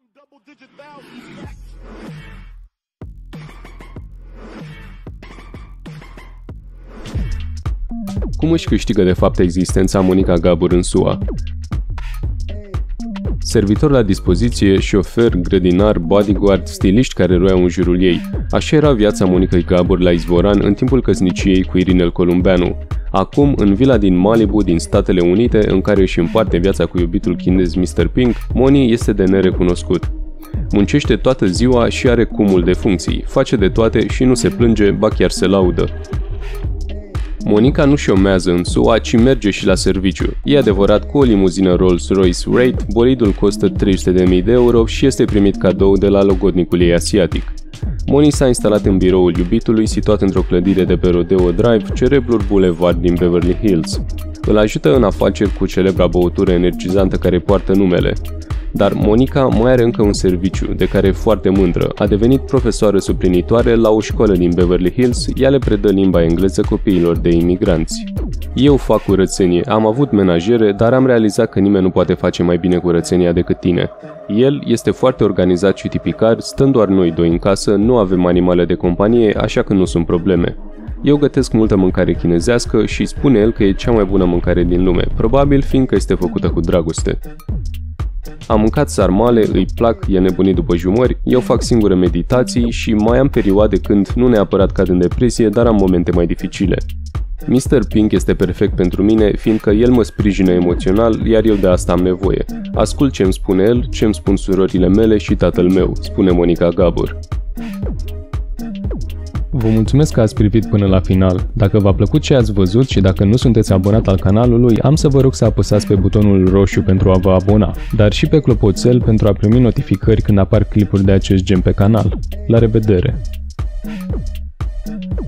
Cum își câștigă de fapt existența Monica Gabor în SUA? Servitor la dispoziție, șofer, grădinar, bodyguard, stiliști care roiau în jurul ei. Așa era viața Monicăi Gabor la Izvoran în timpul căsniciei cu Irinel Columbeanu. Acum, în vila din Malibu, din Statele Unite, în care își împarte viața cu iubitul chinez Mr. Pink, Moni este de nerecunoscut. Muncește toată ziua și are cumul de funcții, face de toate și nu se plânge, ba chiar se laudă. Monica nu șomează în SUA, ci merge și la serviciu. E adevărat, cu o limuzină Rolls-Royce Wraith, bolidul costă 300.000 de euro și este primit cadou de la logodnicul ei asiatic. Moni s-a instalat în biroul iubitului, situat într-o clădire de pe Rodeo Drive, celebrul bulevard din Beverly Hills. Îl ajută în afaceri cu celebra băutură energizantă care poartă numele. Dar Monica mai are încă un serviciu, de care e foarte mândră. A devenit profesoară suplinitoare la o școală din Beverly Hills, ea le predă limba engleză copiilor de imigranți. Eu fac curățenie, am avut menajere, dar am realizat că nimeni nu poate face mai bine curățenia decât tine. El este foarte organizat și tipicar, stând doar noi doi în casă, nu avem animale de companie, așa că nu sunt probleme. Eu gătesc multă mâncare chinezească și spune el că e cea mai bună mâncare din lume, probabil fiindcă este făcută cu dragoste. Am mâncat sarmale, îi plac, e nebunit după jumări, eu fac singură meditații și mai am perioade când nu neapărat cad în depresie, dar am momente mai dificile. Mr. Pink este perfect pentru mine, fiindcă el mă sprijină emoțional, iar eu de asta am nevoie. Ascult ce îmi spune el, ce îmi spun surorile mele și tatăl meu, spune Monica Gabor. Vă mulțumesc că ați privit până la final. Dacă v-a plăcut ce ați văzut și dacă nu sunteți abonat al canalului, am să vă rog să apăsați pe butonul roșu pentru a vă abona, dar și pe clopoțel pentru a primi notificări când apar clipuri de acest gen pe canal. La revedere!